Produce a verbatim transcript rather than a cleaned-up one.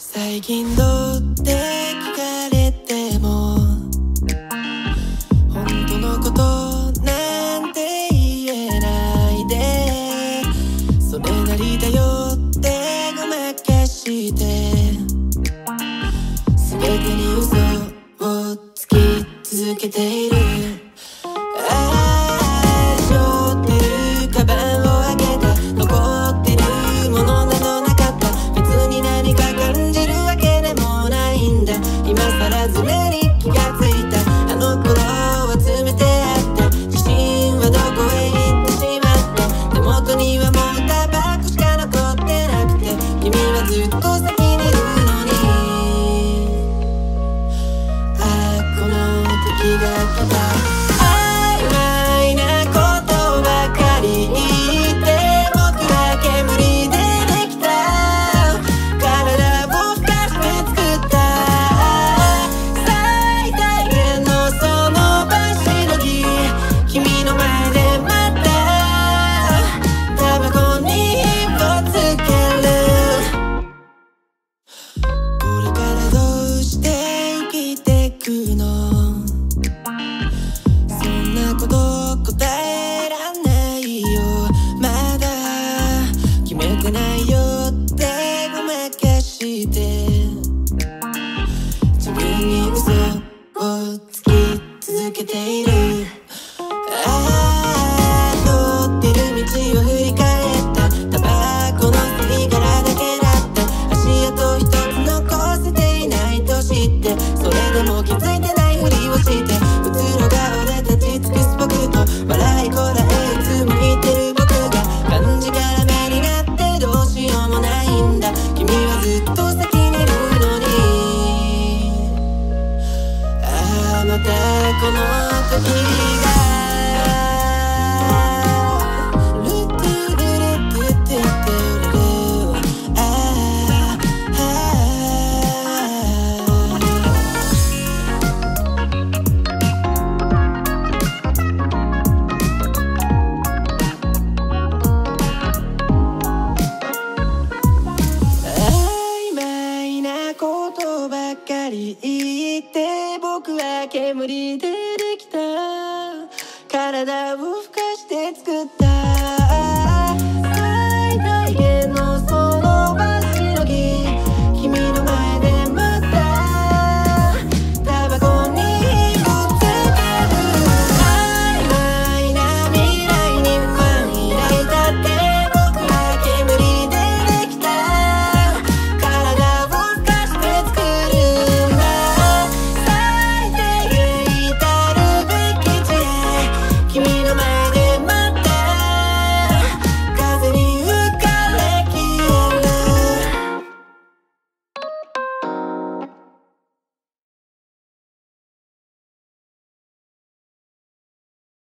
最近どうって聞かれても本当のことなんて言えないで、それなりだよってごまかして全てに嘘をつき続けている。あぁしょってるカバンを開けた、残ってるものなどなかった、別に何か感じるわけでもないんだ。今更ズレに気がついた、あの頃は詰めてあった、自信はどこへ行ってしまった。手元にはもうタバコしか残ってなくて、君はずっと先にいるのに、あぁこの時が来た。そんなこと答えらんないよまだ、決めてないよってごまかして、自分に嘘をつき続けている。あぁ通ってる道を振り返った、タバコの吸殻だけだった、足跡一つ残せていないと知って、それでも気づいてないふりをして、うつろ顔で立ち尽くす僕と、笑いこらえうつむいてる僕が、がんじがらめになってどうしようもないんだ。君はずっと先にいるのに、ああまたこの時がことばかり言って僕は煙で